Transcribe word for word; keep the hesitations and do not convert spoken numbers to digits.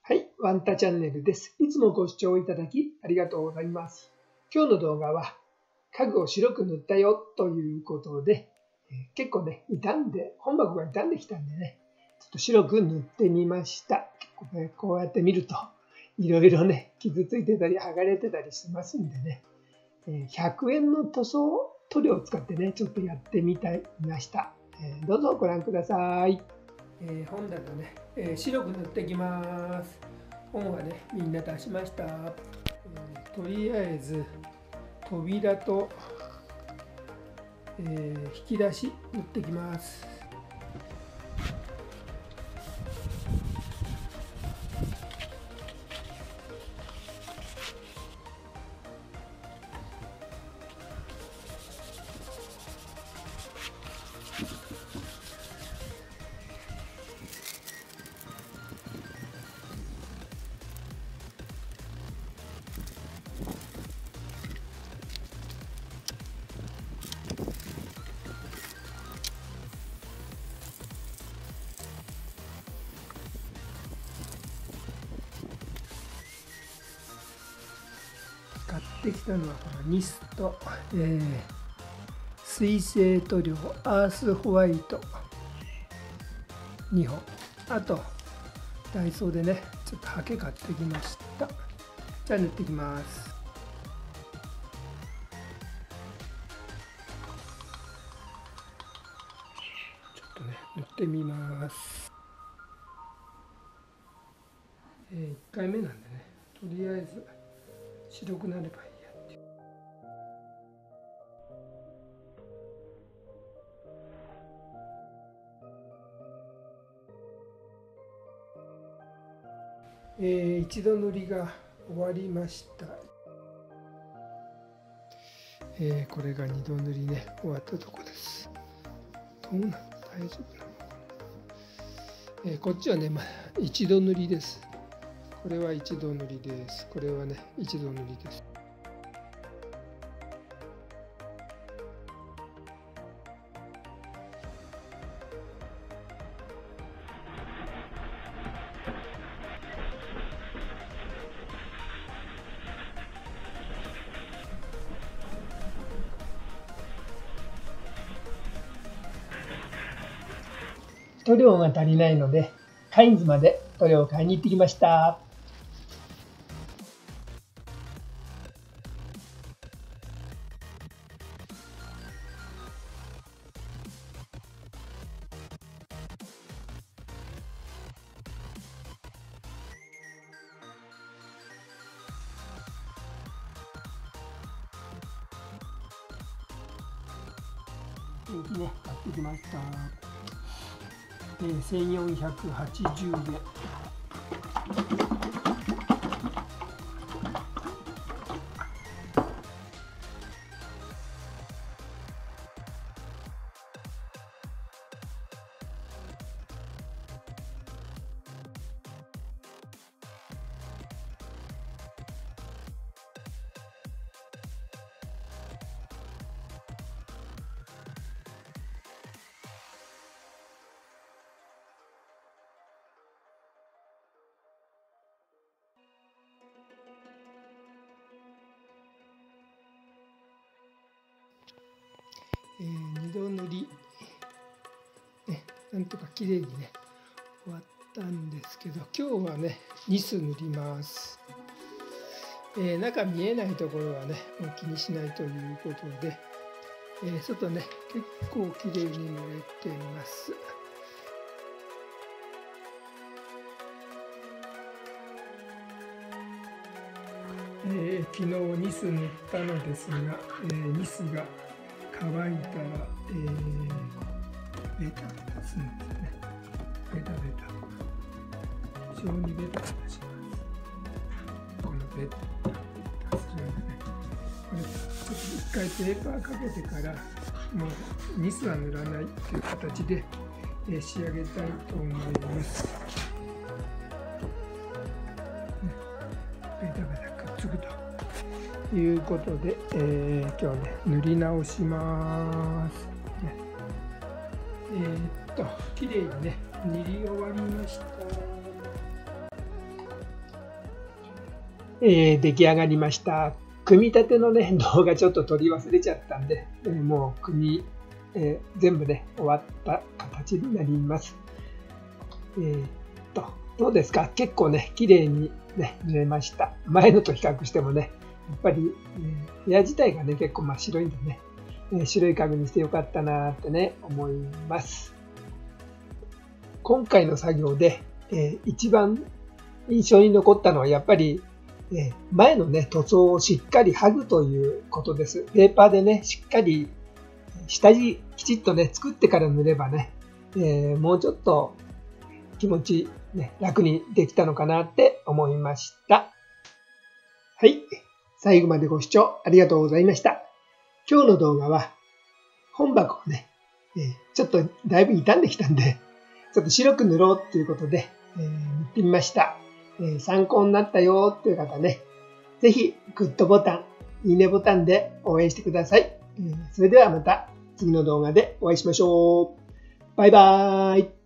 はい、ワンタチャンネルです。いつもご視聴いただきありがとうございます。今日の動画は家具を白く塗ったよということで、えー、結構ね、傷んで、本箱が傷んできたんでね、ちょっと白く塗ってみました。結構ね、こうやって見ると、いろいろね、傷ついてたり剥がれてたりしますんでね、えー、ひゃくえんの塗装塗料を使ってね、ちょっとやってみたいました。えー、どうぞご覧ください。えー、本棚ね、えー、白く塗っていきます。本はね、みんな出しました。えー、とりあえず扉と、えー、引き出し塗っていきます。買ってきたのはこのニスと、えー、水性塗料アースホワイトにほん、あとダイソーでねちょっとハケ買ってきました。じゃあ塗っていきます。ちょっとね塗ってみます。えー、いっかいめなんでね、とりあえず白くなればいいやっていう。えー、一度塗りが終わりました。えー、これが二度塗りね終わったとこです。どうなん大丈夫なのかな。えー、こっちはね、まあ、一度塗りです。これは一度塗りです。これはね一度塗りです。塗料が足りないので、カインズまで塗料を買いに行ってきました。ペンキね、買ってきました。えー、せんよんひゃくはちじゅうえん。えー、二度塗り、ね、なんとか綺麗にね終わったんですけど、今日はねニス塗ります。えー、中見えないところはねもう気にしないということで、えー、外ね結構綺麗に塗れています。えー、昨日ニス塗ったのですが、えー、ニスが乾いたら、えー、ベタベタするんですね。ベタベタ。非常にベタベタします。このベタベタするんでね。これちょっと一回ペーパーかけてから、もうニスは塗らないという形で、えー、仕上げたいと思います。ね、ベタベタくっつくと。ということで、えー、今日ね塗り直します、ね、えー、っと綺麗にね塗り終わりました。 えー、出来上がりました。組み立てのね、動画ちょっと撮り忘れちゃったんで、えー、もう組み、えー、全部ね、終わった形になります。えー、っと、どうですか？結構ね、綺麗にね、塗れました。前のと比較してもね、やっぱり、えー、部屋自体がね、結構真っ白いんでね、えー、白い家具にしてよかったなーってね、思います。今回の作業で、えー、一番印象に残ったのはやっぱり、えー、前のね、塗装をしっかり剥ぐということです。ペーパーでね、しっかり下地きちっとね、作ってから塗ればね、えー、もうちょっと気持ち、ね、楽にできたのかなって思いました。はい。最後までご視聴ありがとうございました。今日の動画は本箱をね、えー、ちょっとだいぶ傷んできたんで、ちょっと白く塗ろうっていうことで、えー、塗ってみました、えー。参考になったよっていう方ね、ぜひグッドボタン、いいねボタンで応援してください。えー、それではまた次の動画でお会いしましょう。バイバーイ。